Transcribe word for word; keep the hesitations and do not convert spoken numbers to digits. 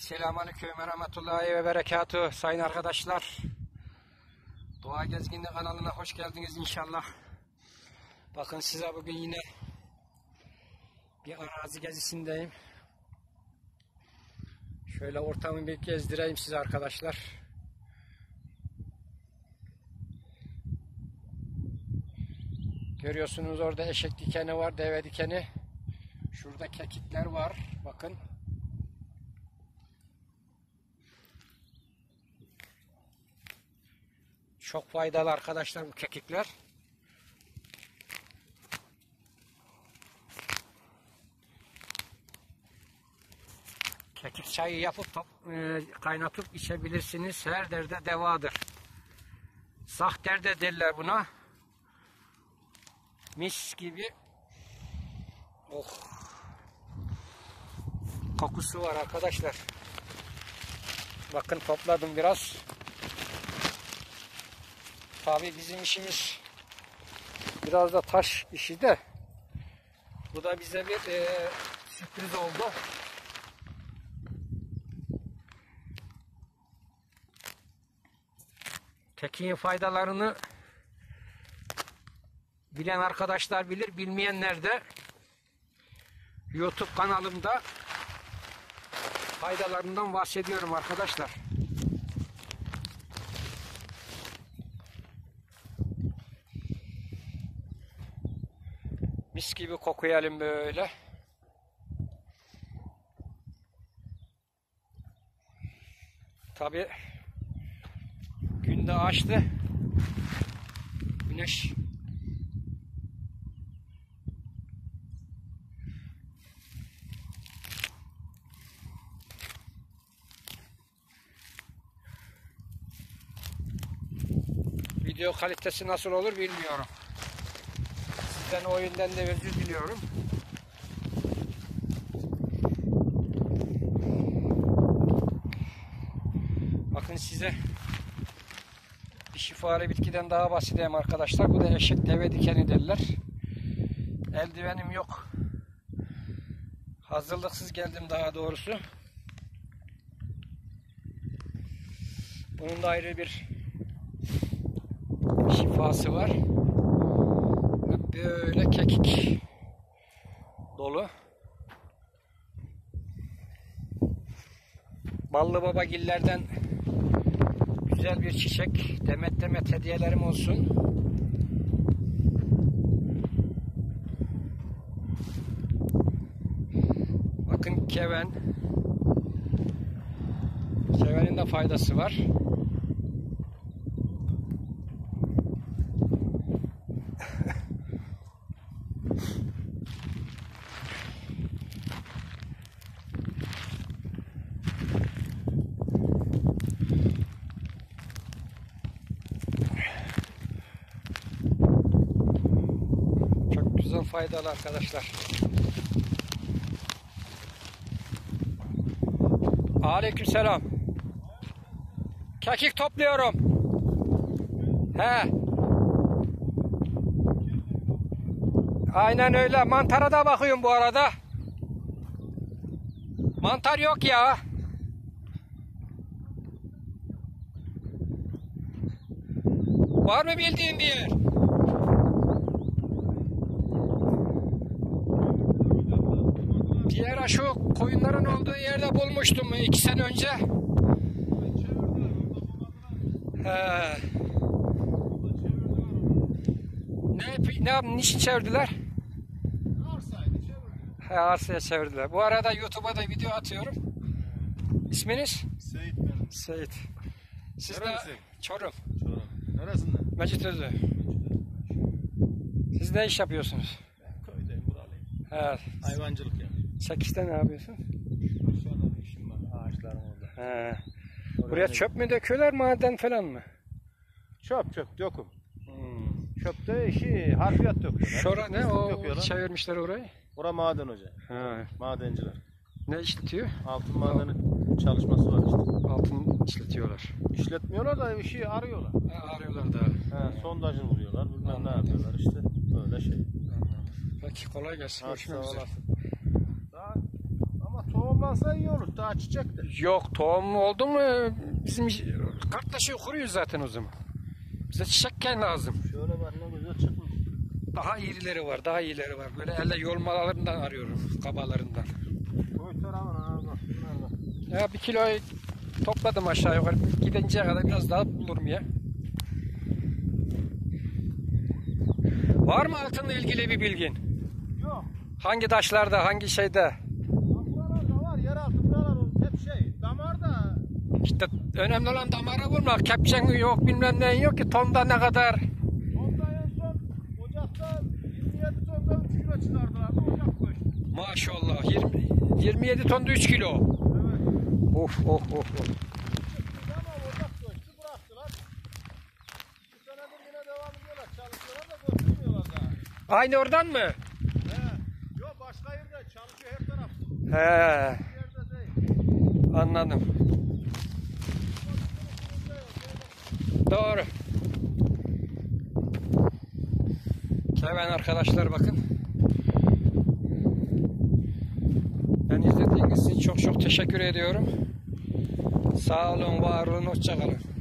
Selamünaleyküm ve rahmetullahi ve berekatuhu sayın arkadaşlar. Doğa Gezginliği kanalına hoş geldiniz inşallah. Bakın size bugün yine bir arazi gezisindeyim. Şöyle ortamı bir gezdireyim size arkadaşlar. Görüyorsunuz orada eşek dikeni var, deve dikeni. Şurada kekikler var. Bakın. Çok faydalı arkadaşlar bu kekikler. Kekik çayı yapıp e, kaynatıp içebilirsiniz. Her derde devadır. Sah derde derler buna. Mis gibi. Oh. Kokusu var arkadaşlar. Bakın topladım biraz. Tabii bizim işimiz biraz da taş işi de. Bu da bize bir e, sürpriz oldu. Kekiğin faydalarını bilen arkadaşlar bilir, bilmeyenler de YouTube kanalımda faydalarından bahsediyorum arkadaşlar. Mis gibi kokuyalım böyle. Tabii gün de açtı. Güneş video kalitesi nasıl olur bilmiyorum. Sizden o yüzden de özür diliyorum. Bakın size bir şifalı bitkiden daha bahsedeyim arkadaşlar. Bu da eşek deve dikeni derler. Eldivenim yok. Hazırlıksız geldim daha doğrusu. Bunun da ayrı bir şifası var. Böyle kekik dolu. Ballı babagillerden güzel bir çiçek. Demet demet hediyelerim olsun. Bakın keven. Kevenin de faydası var. Faydalı arkadaşlar. Aleykümselam. Kekik topluyorum. He. Aynen öyle. Mantara da bakıyorum bu arada. Mantar yok ya. Var mı bildiğin bir yer? Diğer şu koyunların olduğu yerde bulmuştum iki sene önce. He. Ne, ne, niçin çevirdiler? Arsaydı çevirdiler. He, arsaya çevirdiler. Bu arada YouTube'a da video atıyorum. İsminiz? Seyit ben. Seyit. Siz de Çorum. Çorum. Neresinden? Mecitözü. Siz ne iş yapıyorsunuz? Ben köydeyim, buralıyım. He. Hayvancılık yani. Çekişte ne yapıyorsun? Aşağıda bir işim var. Ağaçlarım orada. He. Buraya çöp mü döküyorlar, maden falan mı? Çöp çöp döküm. Hmm. Çöpte işi harfiyat döküyorlar. Şora ne o döküyorlar. çevirmişler orayı? Ora maden hoca. He. Madenciler. Ne işletiyor? Altın madeni çalışması var işte. Altın işletiyorlar. İşletmiyorlar da işi arıyorlar. He, arıyorlar da. He, sondajını vuruyorlar. Bilmem ne yapıyorlar işte. Böyle şey. Peki kolay gelsin. Ha, Görüşmek üzere. Daha, ama tohumlar tohumlansa iyi olur. Daha çiçekti. Yok, tohum oldu mu bizim karttaşı kuruyor zaten o zaman. Bize çiçekken lazım. Şöyle bak ne güzel çıkmış. Daha iyileri var, daha iyileri var. Böyle elle yolmalarından arıyorum, kabalarından. Koy tarafına abi bak. Bunlar bak. Ya bir kilo topladım aşağı yukarı. Gidinceye kadar biraz daha bulurum ya. Var mı altınla ilgili bir bilgin? Yok. Hangi taşlarda, hangi şeyde? Buralarda var. Yeraltı buralar hep şey. Damarda. İşte önemli olan damara vurmak. Kepçen yok, bilmem neyin yok ki. Tonda ne kadar? Ondan en son Ocak'ta yirmi yedi tonda üç kilo çıkardılar. Ocak koştu. Maşallah. yirmi, yirmi yedi tonda üç kilo. Evet. Of of of. of. Çıktı ama Ocak koştu bıraktılar. İki senedir yine devam ediyorlar. Çalışıyorlar da götürmüyorlar daha. Aynı oradan mı? He. Yok başka yerde çalışıyor her taraf. He, Bir yerde değil. anladım. Doğru. Seven arkadaşlar bakın. Ben izlediğiniz için çok çok teşekkür ediyorum. Sağ olun, var olun, hoşça kalın.